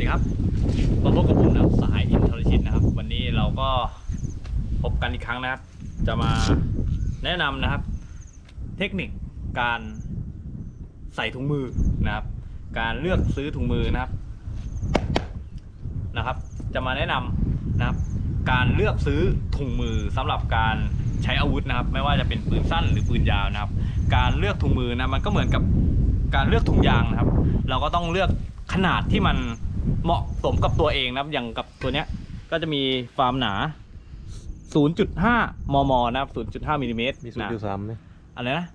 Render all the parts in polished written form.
ดีครับมาพบกับผมนะสหายอินทรชิตนะครับวันนี้เราก็พบกันอีกครั้งนะครับจะมาแนะนำนะครับเทคนิคการใส่ถุงมือนะครับการเลือกซื้อถุงมือนะครับจะมาแนะนำนะครับการเลือกซื้อถุงมือสำหรับการใช้อาวุธนะครับไม่ว่าจะเป็นปืนสั้นหรือปืนยาวนะครับการเลือกถุงมือนะมันก็เหมือนกับการเลือกถุงยางนะครับเราก็ต้องเลือกขนาดที่มันเหมาะสมกับตัวเองนะครับอย่างกับตัวเนี้ยก็จะมีความหนา 0.5 มมนะครับ 0.5 มิลลิเมตรมี 0.3 เนี่ยอะไรนะ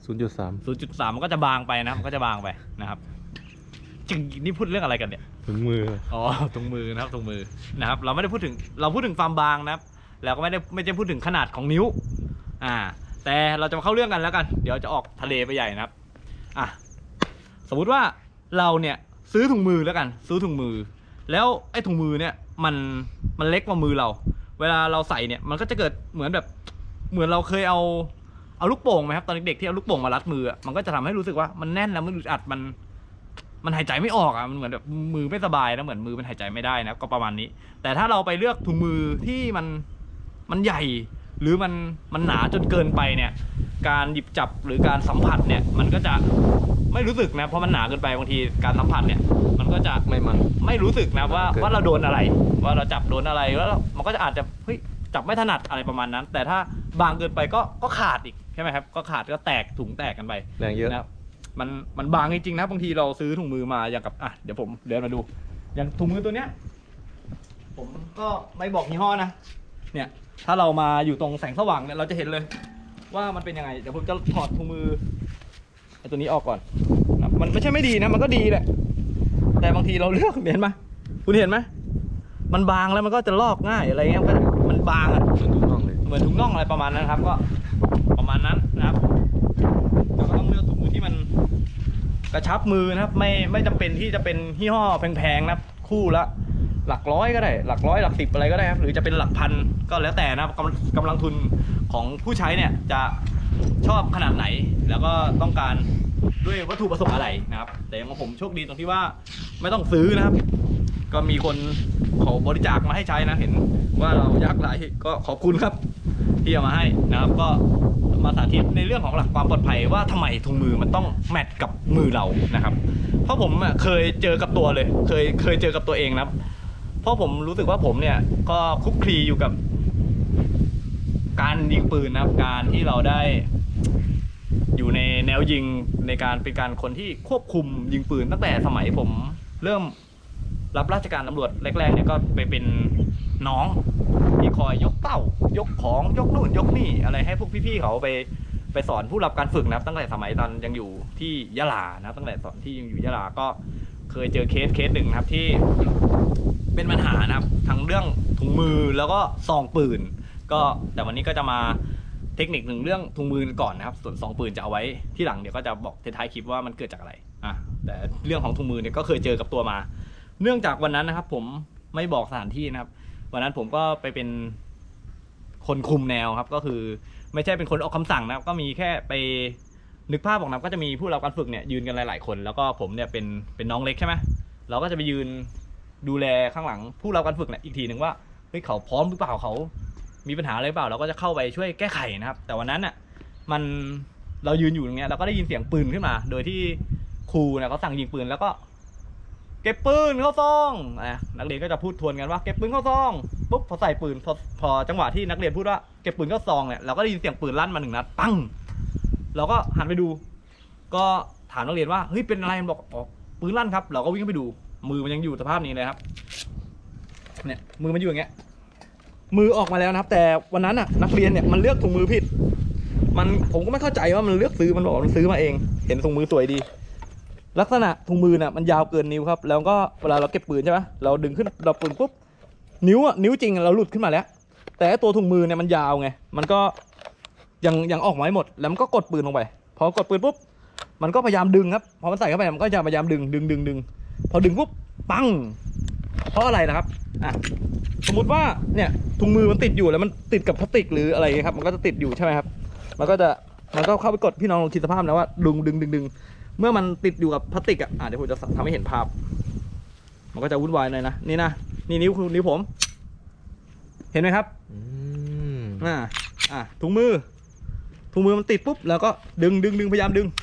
0.3 มันก็จะบางไปนะมันก็จะบางไปนะครับจริงนี่พูดเรื่องอะไรกันเนี่ยถุงมืออ๋อถุงมือนะครับถุงมือนะครับเราไม่ได้พูดถึงเราพูดถึงความบางนะครับแล้วก็ไม่ได้พูดถึงขนาดของนิ้วแต่เราจะมาเข้าเรื่องกันแล้วกันเดี๋ยวจะออกทะเลไปใหญ่นะครับสมมุติว่าเราเนี่ยซื้อถุงมือแล้วกันซื้อถุงมือแล้วไอ้ถุงมือเนี่ยมันเล็กกว่ามือเราเวลาเราใส่เนี่ยมันก็จะเกิดเหมือนเราเคยเอาลูกโป่งไหมครับตอนเด็กๆที่เอาลูกโป่งมารัดมือมันก็จะทำให้รู้สึกว่ามันแน่นแล้วมันอึดอัดมันหายใจไม่ออกมันเหมือนแบบมือไม่สบายนะเหมือนมือมันหายใจไม่ได้นะก็ประมาณนี้แต่ถ้าเราไปเลือกถุงมือที่มันใหญ่หรือมันหนาจนเกินไปเนี่ยการหยิบจับหรือการสัมผัสเนี่ยมันก็จะไม่รู้สึกนะเพราะมันหนาเกินไปบางทีการสัมผัสเนี่ยมันก็จะไม่รู้สึกนะว่าเราโดนอะไรว่าเราจับโดนอะไรแล้วมันก็จะอาจจะจับไม่ถนัดอะไรประมาณนั้นแต่ถ้าบางเกินไปก็ขาดอีกใช่ไหมครับก็ขาดก็แตกถุงแตกกันไปแรงเยอะนะครับมันบางจริงๆนะบางทีเราซื้อถุงมือมาอย่างกับเดี๋ยวผมเดินมาดูอย่างถุงมือตัวเนี้ยผมก็ไม่บอกยี่ห้อนะเนี่ยถ้าเรามาอยู่ตรงแสงสว่างเนี่ยเราจะเห็นเลยว่ามันเป็นยังไงเดี๋ยวผมจะถอดถุงมือไอ้ตัวนี้ออกก่อนนะมันไม่ใช่ไม่ดีนะมันก็ดีแหละแต่บางทีเราเลือกเห็นไหมคุณเห็นไหมมันบางแล้วมันก็จะลอกง่ายอะไรเงี้ยมันบางเหมือนถุงน่องอะไรประมาณนั้นครับก็ประมาณนั้นนะครับเราก็ต้องเลือกถุงมือที่มันกระชับมือนะครับไม่จำเป็นที่จะเป็นยี่ห้อแพงๆนะครับคู่ละหลักร้อยก็ได้หลักร้อยหลักสิบอะไรก็ได้ครับหรือจะเป็นหลักพันก็แล้วแต่นะกำลังทุนของผู้ใช้เนี่ยจะชอบขนาดไหนแล้วก็ต้องการด้วยวัตถุประสงค์อะไรนะครับแต่ของผมโชคดีตรงที่ว่าไม่ต้องซื้อนะครับก็มีคนเขาบริจาคมาให้ใช้นะเห็นว่าเรายากไร้ก็ขอบคุณครับที่เอามาให้นะครับก็มาสาธิตในเรื่องของหลักความปลอดภัยว่าทำไมถุงมือมันต้องแมทกับมือเรานะครับเพราะผมเคยเจอกับตัวเลยเคยเจอกับตัวเองนะครับเพราะผมรู้สึกว่าผมเนี่ยก็คลุกคลีอยู่กับการยิงปืนนะครับการที่เราได้อยู่ในแนวยิงในการเป็นการคนที่ควบคุมยิงปืนตั้งแต่สมัยผมเริ่มรับราชการตำรวจแรกๆเนี่ยก็ไปเป็นน้องที่คอยยกเต้ายกของยกนู่นยกนี่อะไรให้พวกพี่ๆเขาไปสอนผู้รับการฝึกนะครับตั้งแต่สมัยตอนยังอยู่ที่ยะลานะตั้งแต่ตอนที่ยังอยู่ยะลาก็เคยเจอเคสหนึ่งนะครับที่เป็นปัญหานะครับทั้งเรื่องถุงมือแล้วก็ซองปืนก็แต่วันนี้ก็จะมาเทคนิคหนึ่งเรื่องถุงมือก่อนนะครับส่วนซองปืนจะเอาไว้ที่หลังเดี๋ยวก็จะบอกท้ายคลิปว่ามันเกิดจากอะไรแต่เรื่องของถุงมือเนี่ยก็เคยเจอกับตัวมาเนื่องจากวันนั้นนะครับผมไม่บอกสถานที่นะครับวันนั้นผมก็ไปเป็นคนคุมแนวครับก็คือไม่ใช่เป็นคนออกคำสั่งนะครับก็มีแค่ไปนึกภาพออกนะก็จะมีผู้รับการฝึกเนี่ยยืนกันหลายๆคนแล้วก็ผมเนี่ยเป็นน้องเล็กใช่ไหมเราก็จะไปยืนดูแลข้างหลังผู้รับการฝึกเนี่ยอีกทีหนึ่งว่าเขาพร้อมหรือเปล่าเขามีปัญหาอะไรเปล่าเราก็จะเข้าไปช่วยแก้ไขนะครับแต่วันนั้นเรายืนอยู่ตรงนี้เราก็ได้ยินเสียงปืนขึ้นมาโดยที่ครูเนี่ยเขาสั่งยิงปืนแล้วก็เก็บปืนเข้าซองนักเรียนก็จะพูดทวนกันว่าเก็บปืนเข้าซองปุ๊บพอใส่ปืนพอจังหวะที่นักเรียนพูดว่าเก็บปืนเข้าซองเนี่ยเราก็ได้ยินเสียงปืนลั่นมา1 นัดปังเราก็หันไปดูก็ถามนักเรียนว่าเฮ้ยเป็นอะไรมันบอกอ๋อปืนลั่นครับเราก็วิ่งไปดูมือมันยังอยู่สภาพนี้เลยครับเนี่ยมือมันอยู่อย่างเงี้ยมือออกมาแล้วนะครับแต่วันนั้นนักเรียนเนี่ยมันเลือกถุงมือผิดผมก็ไม่เข้าใจว่ามันเลือกซื้อมันบอกมันซื้อมาเองเห็นถุงมือสวยดีลักษณะถุงมือน่ะมันยาวเกินนิ้วครับแล้วก็เวลาเราเก็บปืนใช่ไหมเราดึงขึ้นเราปืนปุ๊บนิ้วจริงเราหลุดขึ้นมาแล้วแต่ตัวถุงมือเนี่ยมันยาวไงมันก็ยังออกมาไม่หมดแล้วมันก็กดปืนลงไปพอกดปืนปุ๊บมันก็พยายามดึงครับพอมันใส่เข้าไปมันก็จะพยายามดึงพอดึงปุ๊บปังเพราะอะไรนะครับสมมุติว่าเนี่ยถุงมือมันติดอยู่แล้วมันติดกับพลาสติกหรืออะไรครับมันก็จะติดอยู่ใช่ไหมครับมันก็เข้าไปกดพี่น้องลองคิดสภาพนะว่าดึงเมื่อมันติดอยู่กับพลาสติกเดี๋ยวผมจะทำให้เห็นภาพมันก็จะวุ่นวายหน่อยนะนี่นะนี่นิ้วผม เห็นไหมครับ ถุงมือมันติดปุ๊บแล้วก็ดึงพยายามดึง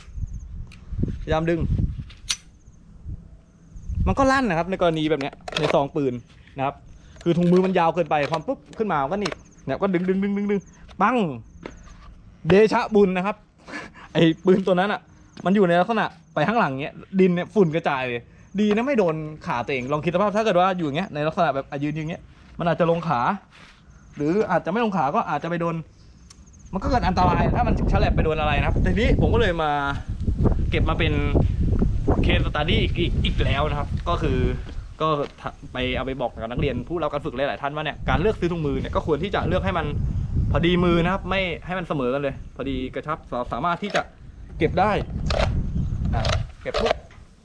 มันก็ลั่นนะครับในกรณีแบบเนี้ยในซองปืนนะครับคือถุงมือมันยาวเกินไปพอปุ๊บขึ้นมาก็หนีบเนี่ยก็ดึงปังเดชะบุญนะครับ ไอ้ปืนตัวนั้นอ่ะมันอยู่ในลักษณะไปข้างหลังเงี้ยดินเนี่ยฝุ่นกระจายเลยดีนะไม่โดนขาตัวเองลองคิดสภาพถ้าเกิดว่าอยู่อย่างเงี้ยในลักษณะแบบยืนอย่างเงี้ยมันอาจจะลงขาหรืออาจจะไม่ลงขาก็อาจจะไปโดนมันก็เกิดอันตรายถ้ามันฉลับไปโดนอะไรนะครับทีนี้ผมก็เลยมาเก็บมาเป็นเคสสตัดดี้อีกแล้วนะครับก็ไปเอาไปบอกกับนักเรียนผู้รับการฝึกหลายๆท่านว่าเนี่ยการเลือกซื้อถุงมือเนี่ยก็ควรที่จะเลือกให้มันพอดีมือนะครับไม่ให้มันเสมอกันเลยพอดีกระชับสามารถที่จะเก็บได้เก็บปุ๊บ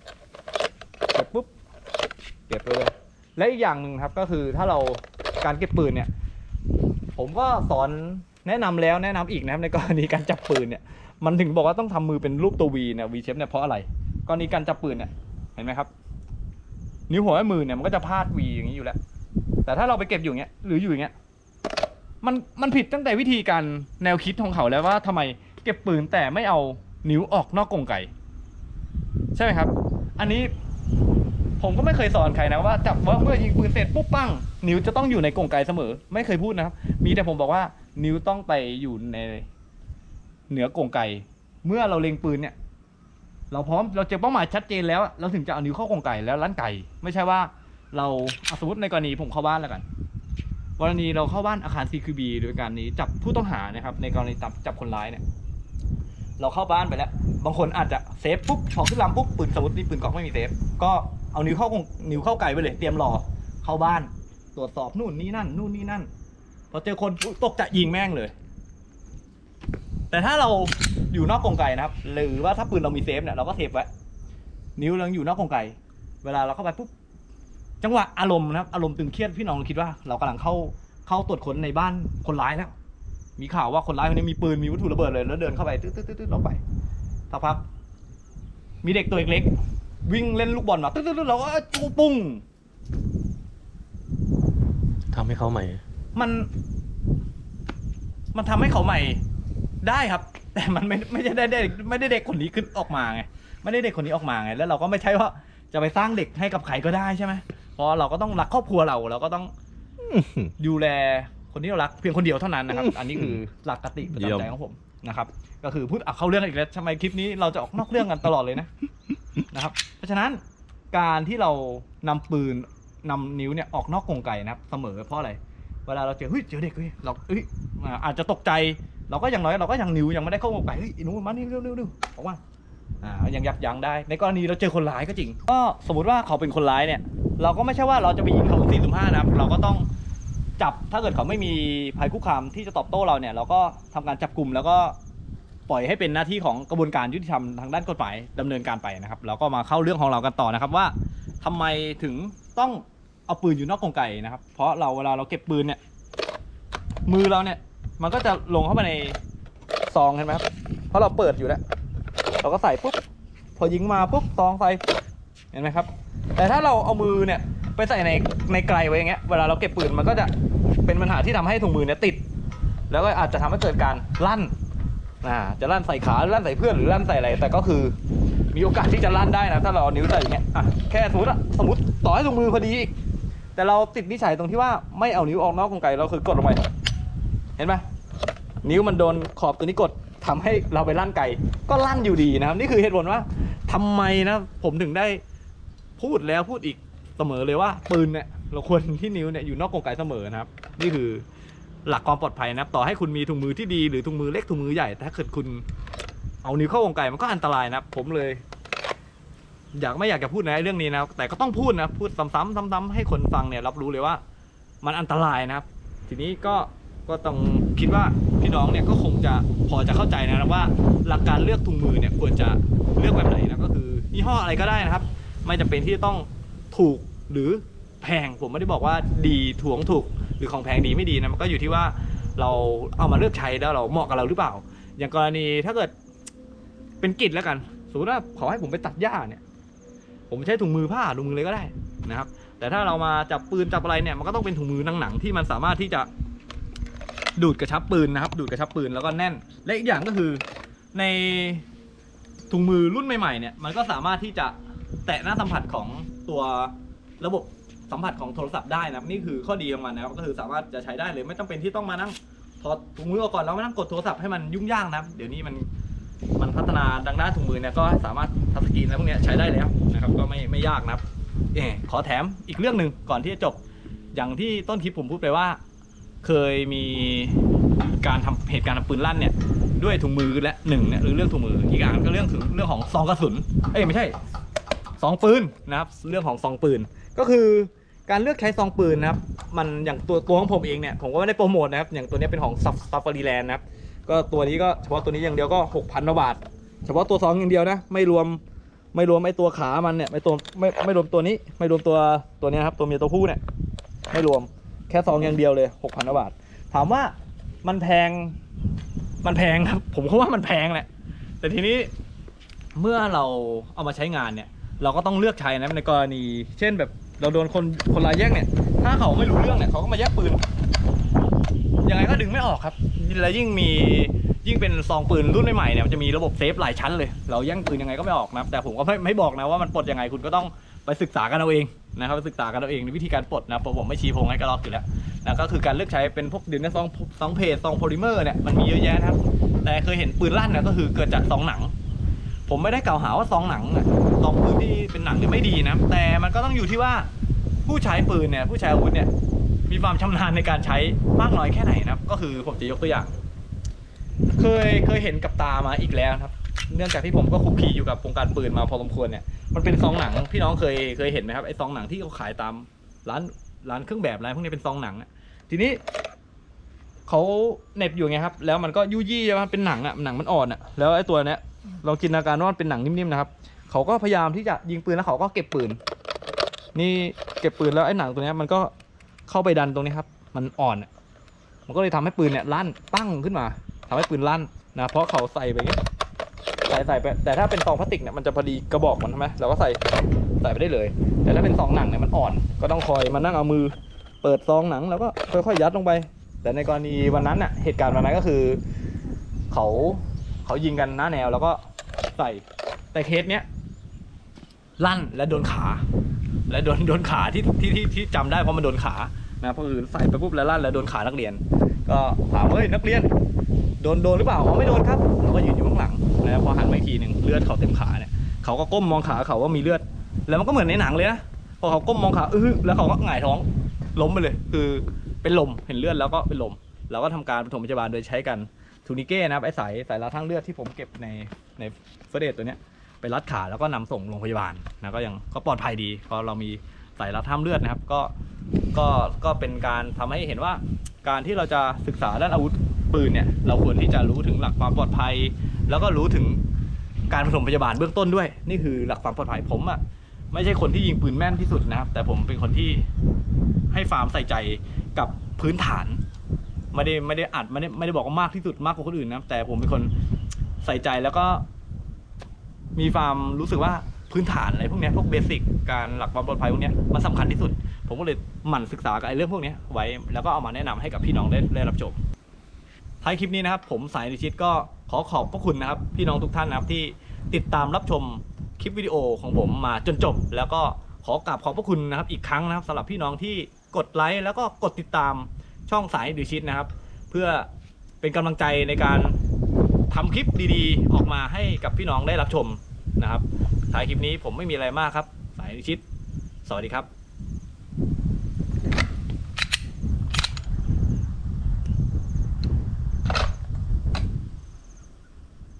เก็บเลยและอีกอย่างหนึ่งครับก็คือถ้าเราการเก็บปืนเนี่ยผมก็สอนแนะนำแล้วแนะนำอีกนะครับในกรณีการจับปืนเนี่ยมันถึงบอกว่าต้องทำมือเป็นรูปตัว V เนี่ย V shape เนี่ยเพราะอะไรกรณีการจับปืนเนี่ยเห็นไหมครับนิ้วหัวแม่มือเนี่ยมันก็จะพาด V อย่างนี้อยู่แล้วแต่ถ้าเราไปเก็บอยู่อย่างเงี้ยหรืออยู่อย่างเงี้ยมันผิดตั้งแต่วิธีการแนวคิดของเขาแล้วว่าทำไมเก็บปืนแต่ไม่เอานิ้วออกนอกกรงไก่ใช่ไหมครับอันนี้ผมก็ไม่เคยสอนใครนะว่าจับว่าเมื่อยิงปืนเสร็จปุ๊บปั้งนิ้วจะต้องอยู่ในกรงไก่เสมอไม่เคยพูดนะครับมีแต่ผมบอกว่านิ้วต้องไปอยู่ในเหนือกรงไก่เมื่อเราเล็งปืนเนี่ยเราพร้อมเราเจอเป้าหมายชัดเจนแล้วเราถึงจะเอานิ้วเข้ากรงไก่แล้วลั่นไก่ไม่ใช่ว่าเราสมมติในกรณีผมเข้าบ้านแล้วกันกรณีเราเข้าบ้านอาคาร CQB โดยการนี้จับผู้ต้องหานะครับในกรณีจับคนร้ายเนี่ยเราเข้าบ้านไปแล้วบางคนอาจจะเซฟปุ๊บพอขึ้นลำปุ๊บปืนสมมตินี่ปืนกอกไม่มีเซฟก็เอานิ้วเข้าไก่ไปเลยเตรียมรอเข้าบ้านตรวจสอบนู่นนี่นั่นพอเจอคนตกจะยิงแม่งเลยแต่ถ้าเราอยู่นอกกรงไก่นะครับหรือว่าถ้าปืนเรามีเซฟเนี่ยเราก็เซฟไว้นิ้วเราอยู่นอกกรงไก่เวลาเราเข้าไปปุ๊บจังหวะอารมณ์นะครับอารมณ์ตึงเครียดพี่น้องคิดว่าเรากำลังเข้าตรวจค้นในบ้านคนร้ายแล้วมีข่าวว่าคนร้ายคนนี้มีปืนมีวัตถุระเบิดเลยแล้วเดินเข้าไปตึ๊ดออกไปสักพักมีเด็กตัวเล็กวิ่งเล่นลูกบอลมาตึ๊ดเราก็ปุ้งทำให้เขาใหม่มันทำให้เขาใหม่ได้ครับแต่มันไม่ได้เด็กคนนี้ขึ้นออกมาไงไม่ได้เด็กคนนี้ออกมาไงแล้วเราก็ไม่ใช่ว่าจะไปสร้างเด็กให้กับใครก็ได้ใช่ไหมเพราะเราก็ต้องรักครอบครัวเราก็ต้องดูแลคนที่เรารักเพียงคนเดียวเท่านั้นนะครับอันนี้คือหลักกติประจำใจของผมนะครับก็คือพูดเข้าเรื่องอีกแล้วทำไมคลิปนี้เราจะออกนอกเรื่องกันตลอดเลยนะครับเพราะฉะนั้นการที่เรานำปืนนำนิ้วเนี่ยออกนอกกรงไก่นะครับเสมอเพราะอะไรเวลาเราเจอเด็กเราอาจจะตกใจเราก็อย่างน้อยเราก็ยังนิ้วยังไม่ได้เข้ากรงไก่หนูมานี่เร็วออกมายังยับยั้งได้ในกรณีเราเจอคนร้ายก็จริงก็สมมติว่าเขาเป็นคนร้ายเนี่ยเราก็ไม่ใช่ว่าเราจะไปยิงเขา4-5นะครับเราก็ต้องจับถ้าเกิดเขาไม่มีภัยคุกคามที่จะตอบโต้เราเนี่ยเราก็ทำการจับกลุ่มแล้วก็ปล่อยให้เป็นหน้าที่ของกระบวนการยุติธรรมทางด้านกฎหมายดำเนินการไปนะครับเราก็มาเข้าเรื่องของเรากันต่อนะครับว่าทำไมถึงต้องเอาปืนอยู่นอกกรงไก่นะครับเพราะเวลาเราเก็บปืนเนี่ยมือเราเนี่ยมันก็จะลงเข้าไปในซองเห็นไหมครับเพราะเราเปิดอยู่แล้วเราก็ใส่ปุ๊บพอยิงมาปุ๊บซองใส่เห็นไหมครับแต่ถ้าเราเอามือเนี่ยไปใส่ในไกลไว้อย่างเงี้ยเวลาเราเก็บปืนมันก็จะเป็นปัญหาที่ทำให้ถุงมือเนี่ยติดแล้วก็อาจจะทำให้เกิดการลั่นจะลั่นใส่ขาหรือลั่นใส่เพื่อนหรือลั่นใส่อะไรแต่ก็คือมีโอกาสที่จะลั่นได้นะถ้าเราเอานิ้วใส่อย่างเงี้ยแค่สมมติต่อให้ถุงมือพอดีอีกแต่เราติดนิสัยตรงที่ว่าไม่เอานิ้วออกนอกกรงไก่เราคือกดลงไปเห็นไหมนิ้วมันโดนขอบตัวนี้กดทำให้เราไปลั่นไก่ก็ลั่นอยู่ดีนะครับนี่คือเหตุผลว่าทำไมนะผมถึงได้พูดแล้วพูดอีกเสมอเลยว่าปืนเนี่ยเราควรที่นิ้วเนี่ยอยู่นอกกรงไก่เสมอนะครับนี่คือหลักความปลอดภัยนะครับต่อให้คุณมีถุงมือที่ดีหรือถุงมือเล็กถุงมือใหญ่ถ้าเกิดคุณเอานิ้วเข้ากรงไก่มันก็อันตรายนะผมเลยไม่อยากจะพูดในเรื่องนี้นะแต่ก็ต้องพูดนะพูดซ้ำๆให้คนฟังเนี่ยรับรู้เลยว่ามันอันตรายนะครับทีนี้ก็ต้องคิดว่าพี่น้องเนี่ยก็คงจะพอจะเข้าใจนะครับว่าหลักการเลือกถุงมือเนี่ยควรจะเลือกแบบไหนนะก็คือยี่ห้ออะไรก็ได้นะครับไม่จำเป็นที่จะต้องถูกหรือแพงผมไม่ได้บอกว่าดีถูกหรือของแพงดีไม่ดีนะมันก็อยู่ที่ว่าเราเอามาเลือกใช้แล้วเราเหมาะกับเราหรือเปล่าอย่างกรณีถ้าเกิดเป็นกิจแล้วกันสมมติว่าขอให้ผมไปตัดหญ้าเนี่ยผมใช้ถุงมือผ้าถุงมือเลยก็ได้นะครับแต่ถ้าเรามาจับปืนจับอะไรเนี่ยมันก็ต้องเป็นถุงมือหนังๆที่มันสามารถที่จะดูดกระชับปืนนะครับดูดกระชับปืนแล้วก็แน่นและอีกอย่างก็คือในถุงมือรุ่นใหม่ๆเนี่ยมันก็สามารถที่จะแตะหน้าสัมผัสของตัวระบบสัมผัสของโทรศัพท์ได้นะครับนี่คือข้อดีของมันนะครับก็คือสามารถจะใช้ได้เลยไม่จำเป็นที่ต้องมานั่งถอดถุงมือออกก่อนแล้วมานั่งกดโทรศัพท์ให้มันยุ่งยากนะครับเดี๋ยวนี้มันพัฒนาดังด้านถุงมือเนี่ยก็สามารถทัชสกรีนอะไรพวกนี้ใช้ได้แล้วนะครับก็ไม่ยากนะครับขอแถมอีกเรื่องหนึ่งก่อนที่จะจบอย่างที่ต้นคลิปผมพูดไปว่าเคยมีการทำเหตุการณ์ทำปืนลั่นเนี่ยด้วยถุงมือและหนึ่งเนี่ยหรือเรื่องถุงมืออีกอย่างก็เรื่องของซองกระสุนไม่ใช่ซองปืนนะครับเรื่องของซองปืนก็คือการเลือกใช้ซองปืนนะครับมันอย่างตัวของผมเองเนี่ยผมก็ไม่ได้โปรโมทนะครับอย่างตัวนี้เป็นของซัฟฟารีแลนด์นะครับก็ตัวนี้ก็เฉพาะตัวนี้อย่างเดียวก็ 6,000 บาทเฉพาะตัวซองอย่างเดียวนะไม่รวมไอ้ตัวขามันเนี่ยไม่รวมตัวนี้ไม่รวมตัวนี้ครับตัวเมียตัวผู้เนี่ยไม่รวมแค่ซองอย่างเดียวเลย 6,000 บาทถามว่ามันแพงครับผมก็ว่ามันแพงแหละแต่ทีนี้เมื่อเราเอามาใช้งานเนี่ยเราก็ต้องเลือกใช้นะในกรณีเช่นแบบเราโดนคนรายแยกเนี่ยถ้าเขาไม่รู้เรื่องเนี่ยเขาก็มาแยกปืนยังไงก็ดึงไม่ออกครับแล้วยิ่งเป็นซองปืนรุ่นใหม่ๆเนี่ยมันจะมีระบบเซฟหลายชั้นเลยเราแย่งปืนยังไงก็ไม่ออกนะแต่ผมก็ไม่บอกนะว่ามันปลดยังไงคุณก็ต้องไปศึกษากันเอาเองนะครับไปศึกษากันเอาเองในวิธีการปลดนะผมไม่ชี้โพงให้กระลอกอยู่แล้วนะก็คือการเลือกใช้เป็นพวกดินซองเพจซองโพลิเมอร์เนี่ยมันมีเยอะแยะนะครับแต่เคยเห็นปืนลั่นเนี่ยก็คือเกิดจากซองหนังผมไม่ได้กล่าวหาว่าซองหนังซองปืนที่เป็นหนังเนี่ยไม่ดีนะแต่มันก็ต้องอยู่ที่ว่าผู้ใช้ปืนเนี่ยผู้ใช้อาวุธเนี่ยมีความชำนาญในการใช้มากน้อยแค่ไหนนะครับก็คือผมจะยกตัวอย่างเคยเห็นกับตามาอีกแล้วครับเนื่องจากที่ผมก็คุกคีอยู่กับวงการปืนมาพอสมควรเนี่ยมันเป็นซองหนังพี่น้องเคยเห็นไหมครับไอ้ซองหนังที่เขาขายตามร้านเครื่องแบบอะไรพวกนี้เป็นซองหนังทีนี้เขาเน็บอยู่ไงครับแล้วมันก็ยุ่ยยี่มันเป็นหนังหนังมันอ่อนแล้วไอ้ตัวเนี้ยลองจินตนาการว่ามันเป็นหนังนิ่มๆนะครับเขาก็พยายามที่จะยิงปืนแล้วเขาก็เก็บปืนนี่เก็บปืนแล้วไอ้หนังตัวนี้มันก็เข้าไปดันตรงนี้ครับมันอ่อนมันก็เลยทำให้ปืนเนี่ยลั่นปั้งขึ้นมาทำให้ปืนลั่นนะเพราะเขาใส่ไปใส่ไปแต่ถ้าเป็นซองพลาสติกเนี่ยมันจะพอดีกระบอกมันใช่ไหมเราก็ใส่ไปได้เลยแต่ถ้าเป็นซองหนังเนี่ยมันอ่อนก็ต้องคอยมานั่งเอามือเปิดซองหนังแล้วก็ค่อยๆยัดลงไปแต่ในกรณีวันนั้นเหตุการณ์วันนั้นก็คือเขายิงกันหน้าแนวแล้วก็ใส่แต่เคสเนี้ยลั่นและโดนขาและโดนขาที่จำได้เพราะมันโดนขานะเพราะคือใส่ไปปุ๊บแล้วลั่นแล้วโดนขานักเรียนก็ถามนักเรียนโดนหรือเปล่าอ๋อไม่โดนครับเราก็ยืนอยู่ข้างหลังแล้วพอหันมาอีกทีหนึ่งเลือดเขาเต็มขาเนี่ยเขาก็ก้มมองขาเขาว่ามีเลือดแล้วมันก็เหมือนในหนังเลยนะพอเขาก้มมองขาแล้วเขาก็หงายท้องล้มไปเลยคือเป็นลมเห็นเลือดแล้วก็เป็นลมเราก็ทำการปฐมพยาบาลโดยใช้กันทูนิเก้นะครับไอ้สายรัดทางเลือดที่ผมเก็บในเฟอร์เดตตัวเนี้ยไปรัดขาแล้วก็นำส่งโรงพยาบาลนะก็ปลอดภัยดีเพราะเรามีสายรัดห้ามเลือดนะครับก็เป็นการทำให้เห็นว่าการที่เราจะศึกษาด้านอาวุธปืนเนี่ยเราควรที่จะรู้ถึงหลักความปลอดภัยแล้วก็รู้ถึงการปฐมพยาบาลเบื้องต้นด้วยนี่คือหลักความปลอดภัยผมไม่ใช่คนที่ยิงปืนแม่นที่สุดนะครับแต่ผมเป็นคนที่ให้ความใส่ใจกับพื้นฐานไม่ได้บอกว่ามากที่สุดมากกว่าคนอื่นนะแต่ผมเป็นคนใส่ใจแล้วก็มีความรู้สึกว่าพื้นฐานอะไรพวกนี้พวกเบสิกการหลักความปลอดภัยพวกนี้มันสำคัญที่สุดผมก็เลยหมั่นศึกษากับเรื่องพวกนี้ไว้แล้วก็เอามาแนะนำให้กับพี่น้องได้รับชมท้ายคลิปนี้นะครับผมสายนิชิตก็ขอบพระคุณนะครับพี่น้องทุกท่านนะครับที่ติดตามรับชมคลิปวิดีโอของผมมาจนจบแล้วก็ขอบพระคุณนะครับอีกครั้งนะครับสำหรับพี่น้องที่กดไลค์แล้วก็กดติดตามช่องสายนิชิตนะครับเพื่อเป็นกำลังใจในการทำคลิปดีๆออกมาให้กับพี่น้องได้รับชมนะครับท้ายคลิปนี้ผมไม่มีอะไรมากครับสายนิชิตสวัสดีครับ